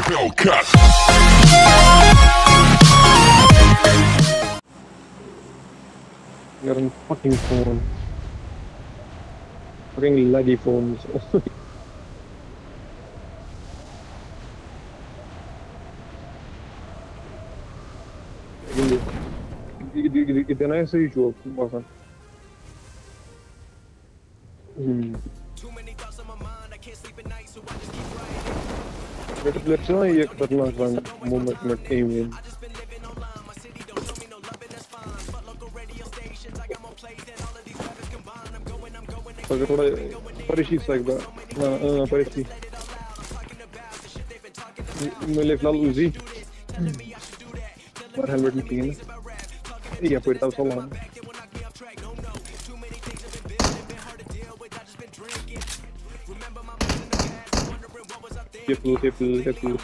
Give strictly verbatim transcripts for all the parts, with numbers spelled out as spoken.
Hellcat. You're on fucking phone. Fucking laggy phones. कितना ऐसे ही show बस हम्म But let's say ये खतरनाक वन मोमेंट में टीम है अगर थोड़ा परिशी सकता ना परिशी मेरे फिलहाल उसी पर हेलमेट नहीं है iya poi tahu soal Careful, careful, careful.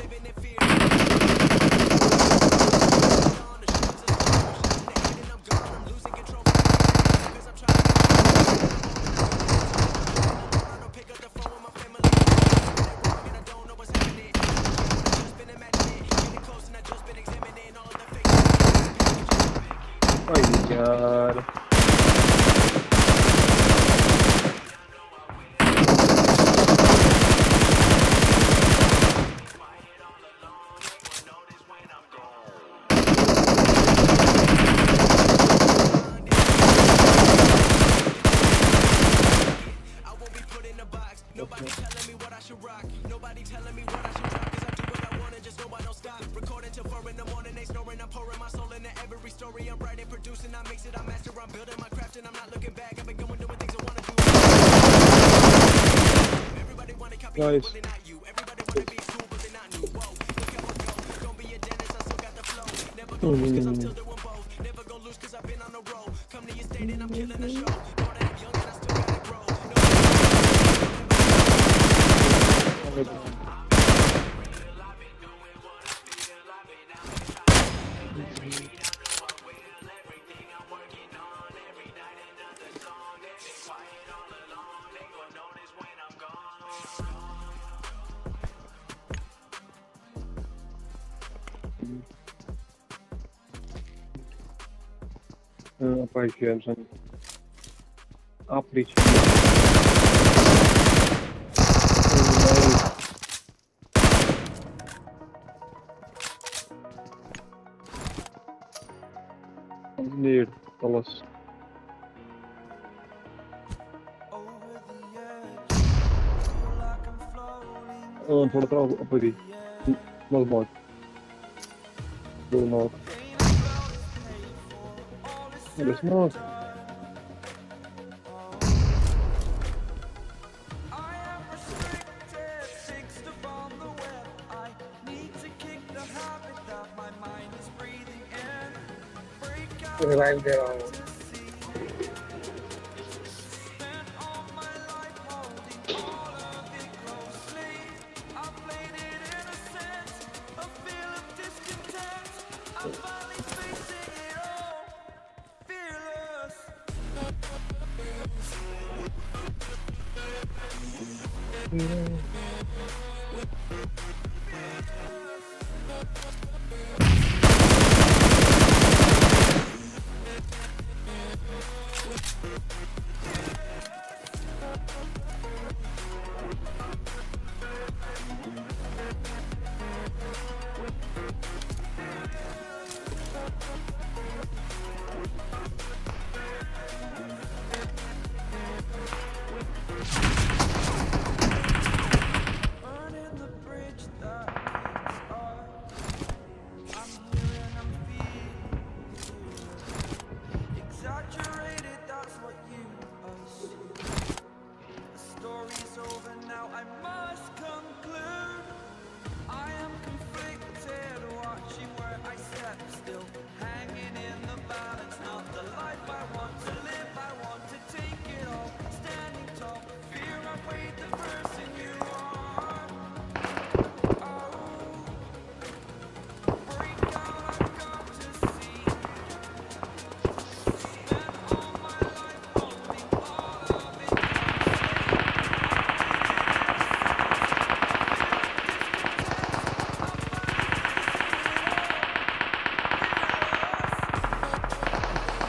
Oh my god. Nobody telling me what I should rock. Nobody telling me what I should rock. Cause I do what I wanna, just know I don't stop. Recording till four in the morning, they snoring. I'm pouring my soul into every story. I'm writing, producing, I mix it, I master. I'm building my craft and I'm not looking back. I've been going doing things I wanna do. Everybody wanna copy Nice. you, but they're not you. Everybody wanna be cool, but they're not new. Whoa, look how I go. Don't be a dentist, I still got the flow. Never gonna lose cause I'm still doing both. Never gonna lose cause I've been on the road. Come to your state and I'm killing the show. Know that I'm young and I still gotta grow. Uh, five years and up reach. Need Thomas. Oh, थोड़ा थोड़ा ऊपर ही बहुत बहुत दो नौ बस नौ revive दे रहा हूँ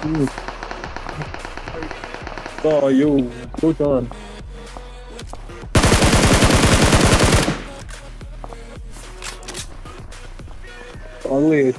Mm. Oh, you. Go on. Only.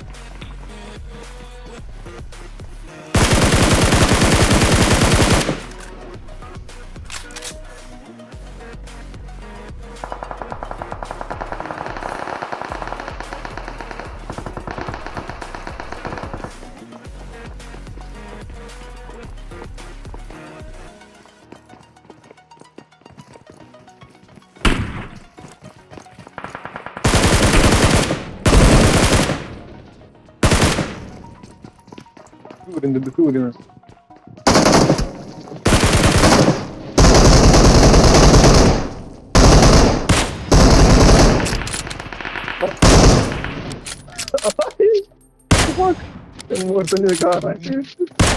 In the food. Fuck! More than you got, I think.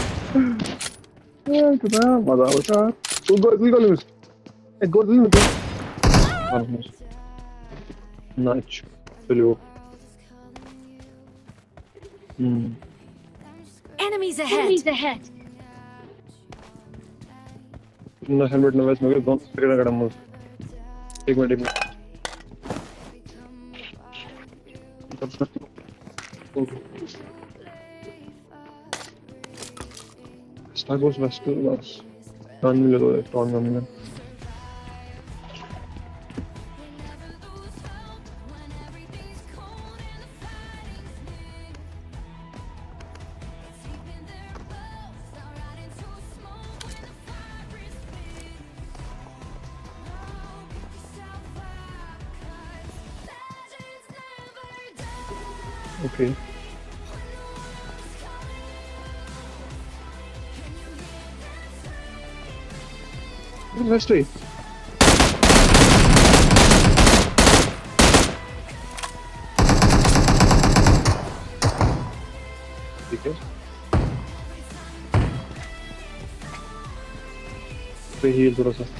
Yeah, good man. Mother of God. Who got we got lose? It got lose. Nice. Hello. Hmm. Enemies ahead. Enemies ahead. No helmet, no vest, no good. Don't figure out a move. Take my take me. Star goes west to us. Turn me low, turn me. Okay. Let's wait. Okay. पे heal थोड़ा सा.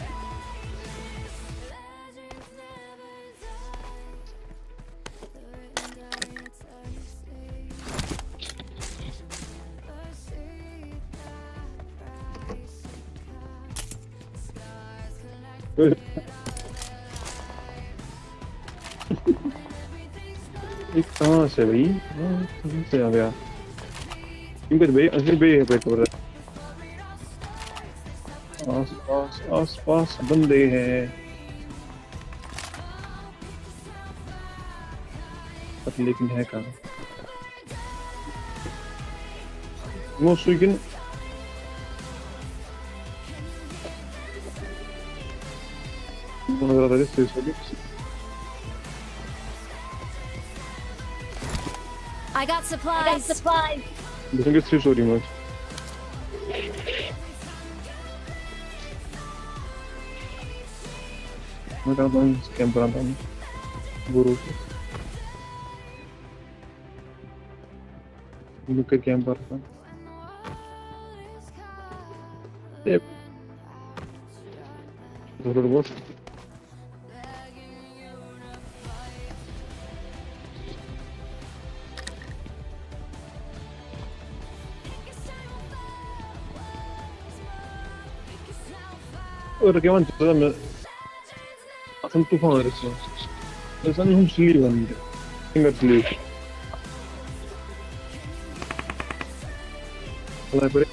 ये कहाँ से भाई? कहाँ से आ गया? इनका भाई असली भाई है पेट पर. आस पास आस पास बंदे हैं. पर लेकिन है कहाँ? वो सुइकिन नजर आ रही है. I got supplies. I got supplies. I think it's three story much. मैं कहाँ पर कैंप पर आता हूँ. गुरु से. लुक के कैंप पर था. ये. दूर बहुत. और क्या मानते हो मैं असल तूफान है इसमें. ऐसा नहीं हम स्लीव बंदे. Finger sleeve. अल्लाह पर.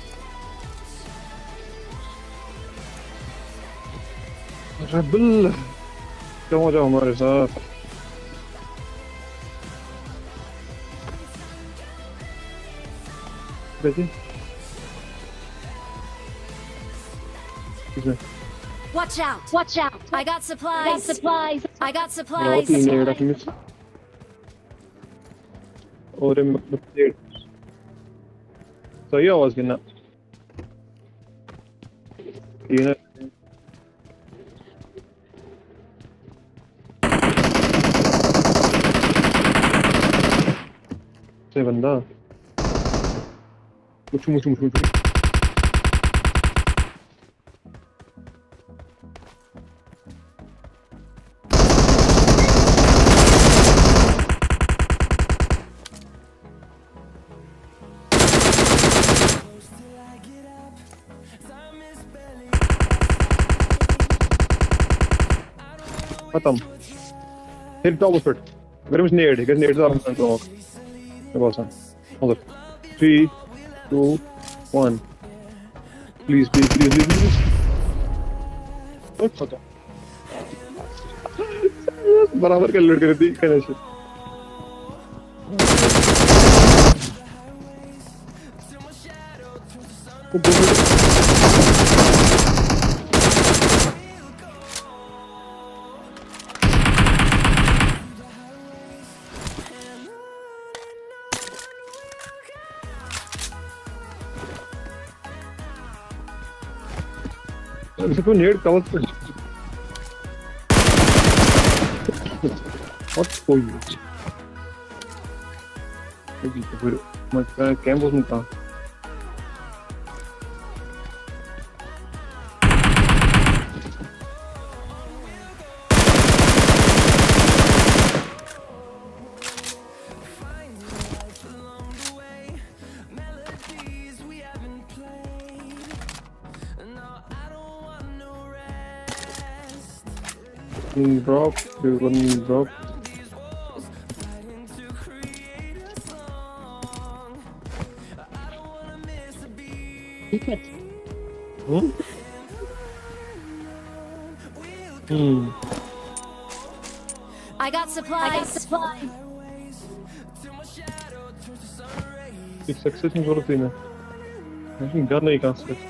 रब्बुल. क्यों जाओ हमारे साथ? देखिए. किसने? Watch out! Watch out! I got supplies. I got supplies. I got बहुत supplies. ही नहीं रखी मिस. और ये मतलब सही आवाज कितना? ये ना से बंदा. मुझ मुझ मुझ मुझ. खत्म फिर टॉप उस पर अगर मुझे नेड है नेड तो आराम से टॉप मैं बोलता हूं okay three two one please please please please okay बराबर कर लड़ कर दी कहने से इसको नेड कवर कर और कोई नहीं तो फिर मैं कैंपस में था drop one drop hmm hmm I got supplies. I got supplies. एक सक्सेस में जरूरत है ना लेकिन डर नहीं कहां से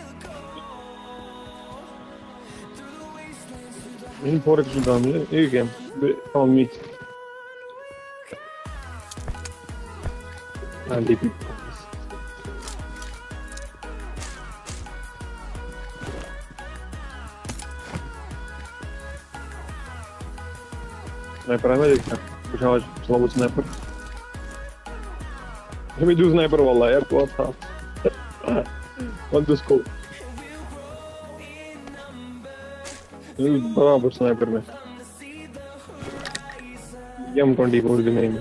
in four x down here game on me and D P sniper है मेरे क्या कुछ आवाज स्लो स्नाइपर मैं जो स्नाइपर वाला यार को था वन स्कोप बराबर स्नाइपर में एम ट्वेंटी फोर के में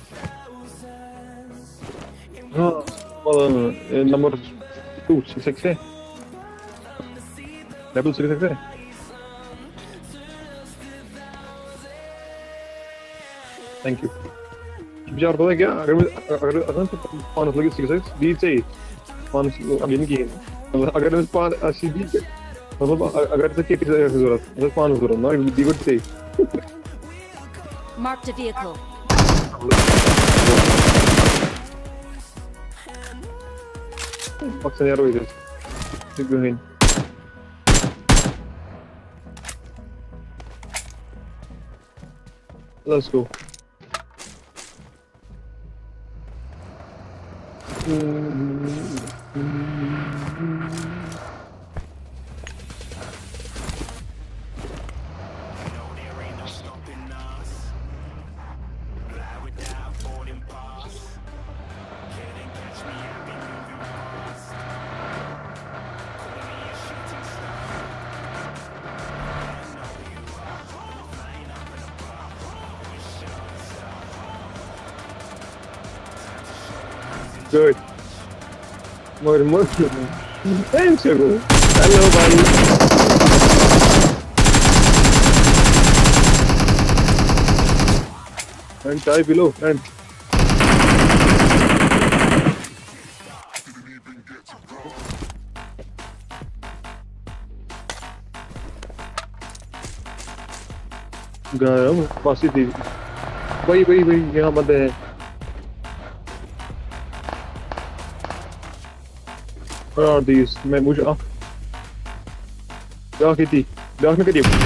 हाँ नंबर टू सिक्स है लेवल सिक्स है थैंक यू बिचार पता है क्या अगर अगर अगर तो पाँच लगे सिक्स सिक्स दी चाहिए पाँच अभी नहीं किए अगर मैं पाँच अस्सी दी मतलब अगर तक किसी जगह की जरूरत मतलब पाँच जरूरत ना दी गुड चाहिए Marked a vehicle. Fuck यार इधर ठीक है let's go Good. More, more. Thanks, Hugo. Hello, buddy. And tie below. And. गरम पासी थी वही वही वही यहाँ बंदे हैं Where are these? मैं मुझे आ क्या की थी ब्लॉक में करिए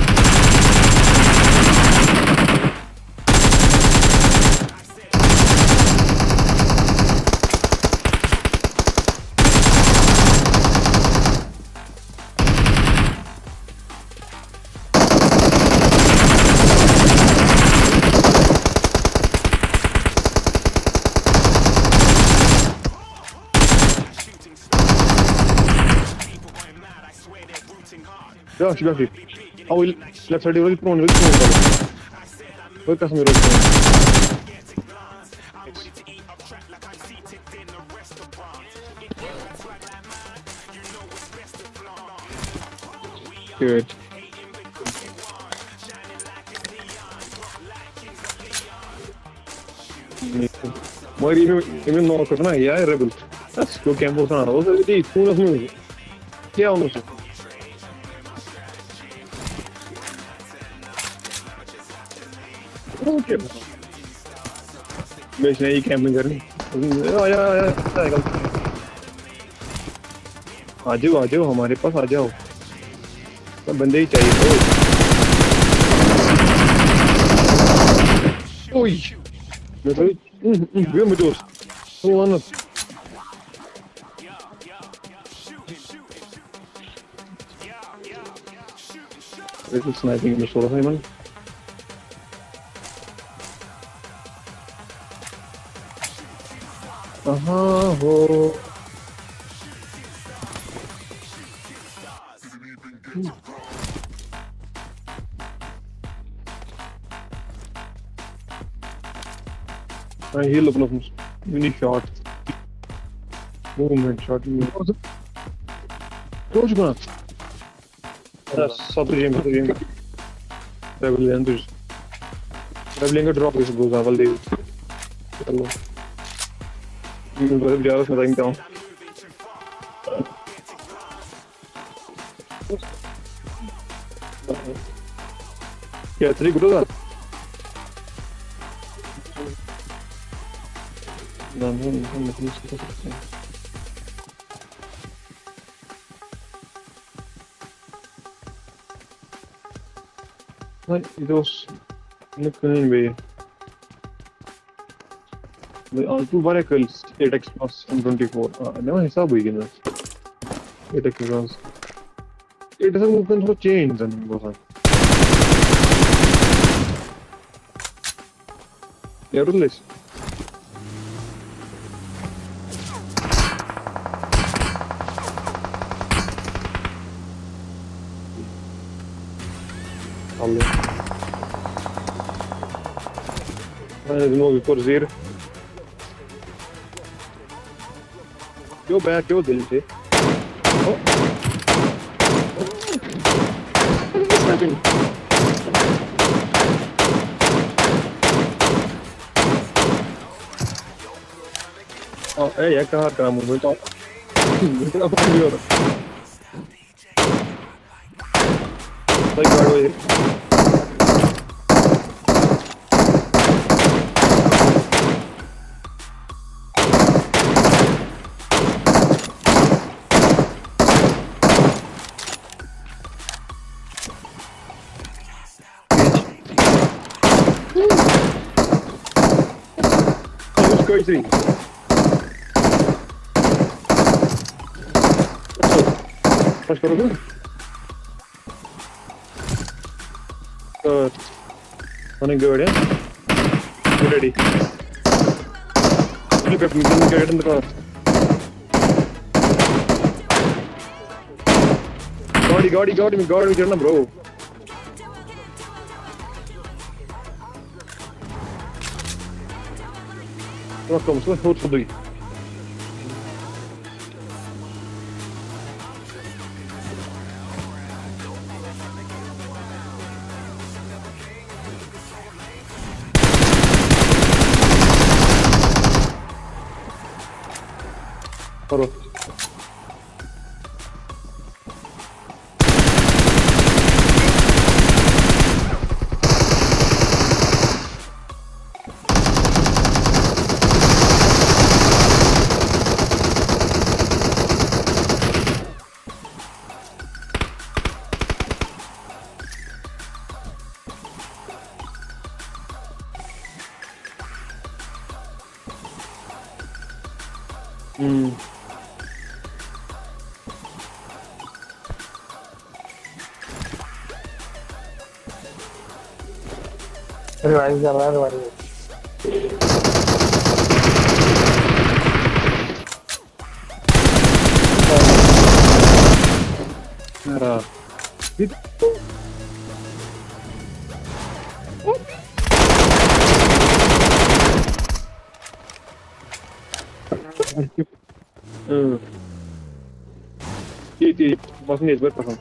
Josh, Josh. Oh, left side, roll prone, roll prone. Roll कसम roll prone. Good. मगर ये इमें नौ करना है यार रेबल बस को कैंप होता ना वो तो ये तू ना सुन क्या होना चाहिए ओके मैं नहीं कैंपिंग करनी आया आया आया आ जाओ आ जाओ हमारे पास आ जाओ तो बंदे ही चाहिए तो ओए मैं तो ये मेरे दोस्त वो ना this is sniping in the solar man aha ho I heal up of mini shot. Movement shot. What was it? What was it going on? That's sub game, sub game. Rebel enters. Rebel का drop इस गोज़ा वाले दे. चलो. मैं बस जा रहा हूँ बताइए क्या. क्या तरी गुड होगा? No, no, no, no, no, no, no. Like those looking way. The all two vehicles eight X plus M twenty-four. Ah, no, हिसाब हुई कितना? eight X plus. It doesn't move into chains and बोला. यार उल्लेस. Allah. Hadi de novo por zero. Go back, go delete. Oh. Snapping. Oh, hey, ya कहाँ कहाँ movement तो. इतना पानी हो रहा. Like right away. Crazy. Let's go to the Uh, running good, yeah? You ready? Look at me, let me get in the car. Got it, got it, got it, got it, get bro. Welcome, so what's for doing? Hello. Hmm. Revive कर रहा है revive. Cara. Hmm. Iyi iyi. Basın ezber bakalım.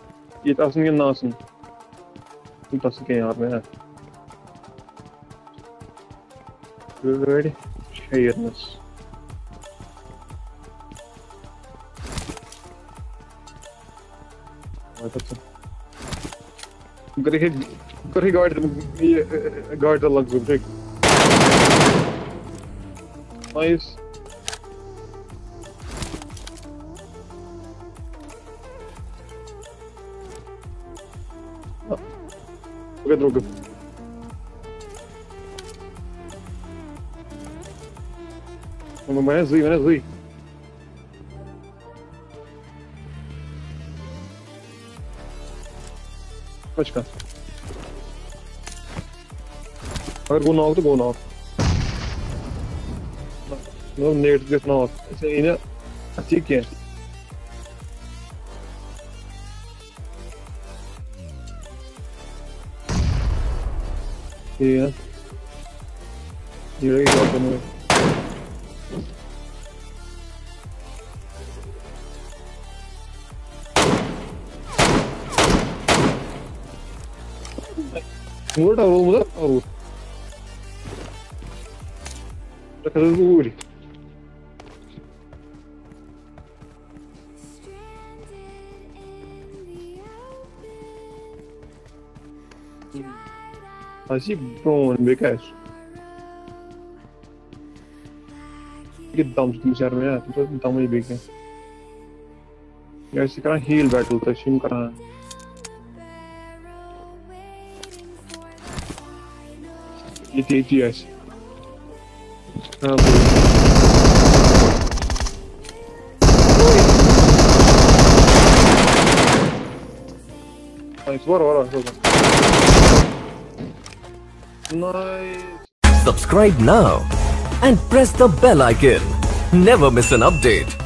İyi tasın gel nasın. Tüm tasın gel yardım ya. good. Shareness. What that's Gonna hit gonna guard guard the lugs of Jake. Nice. Good, good. मैंने जुई मैंने जुई कुछ का अगर go knock तो go knock no need get knock इसे इन्हें ठीक है ये ये क्या करना है What are all that? Oh, look at the wood. I see brown because get down to the server. Yeah, तो down में बिके. यार सिकरा heal battle तो शिम करा. It eight years. Oh, nice. What? What? Nice. Subscribe now and press the bell icon. Never miss an update.